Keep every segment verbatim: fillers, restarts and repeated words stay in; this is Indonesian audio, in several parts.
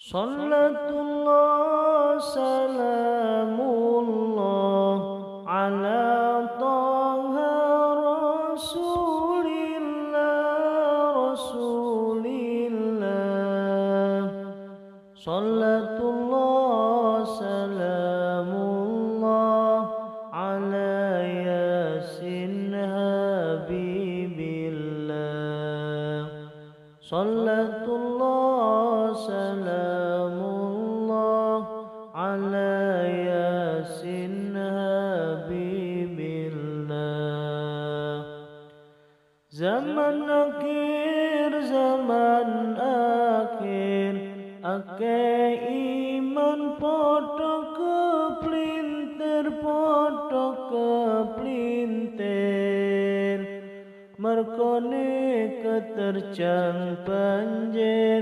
Salatullah salamullah ala Taha Rasulillah Rasulillah. Salatullah salamullah ala Yasin Habibillah. Salatullah salamullah ala Yasin Habibillah. Zaman akhir, zaman akhir, ake iman podo keplintir, podo keplintir. Merkone keterjang banjir,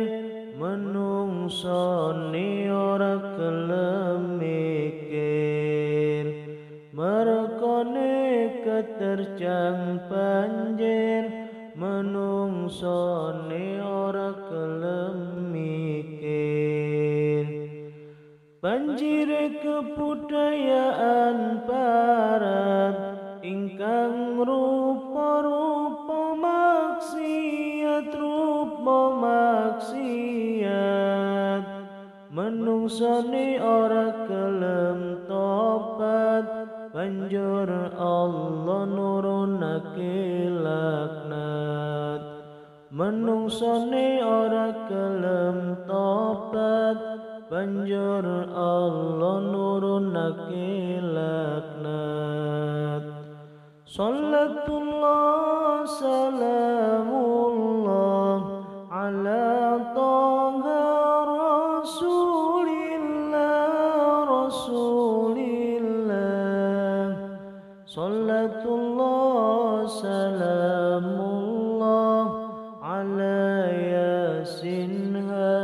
menungsoni ora gelem mikir. Merkone keterjang banjir, menungsoni ora gelem mikir. Banjir kebudayaan barat ingkang rupa-rupa maksiat, rupa maksiat. Menungsoni ora gelem tobat, banjur Allah nurunake laknat. Menungsoni ora gelem tobat, banjur Allah nurunake laknat. Salatullah salamullah ala Taha Rasulillah Rasulillah. Salatullah salamullah ala Yasin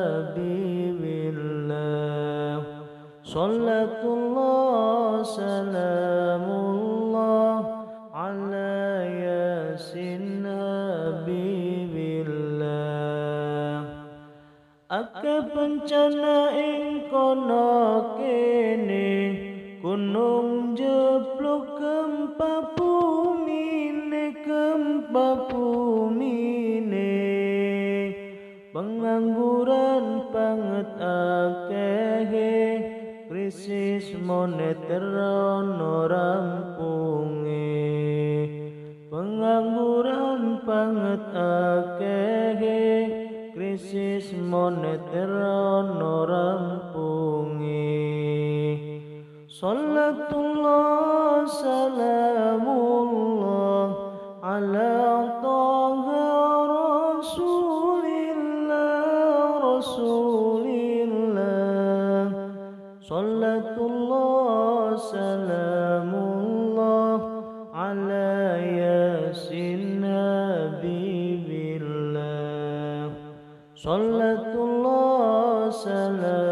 Habibillah. Salatullah salamullah ala Yasin Habibillah. Ake bencana ing kono kene, gunung jeblok gempa bumine, gempa bumine. Pengangguran banget akehe, krisis moneter ono rampunge. Pengangguran banget akehe, krisis moneter ono rampunge. Salatullah salamullah ala Taha Rasulillah Rasulillah. Salatullah salamullah ala Yasin Habibillah. Salatullah salam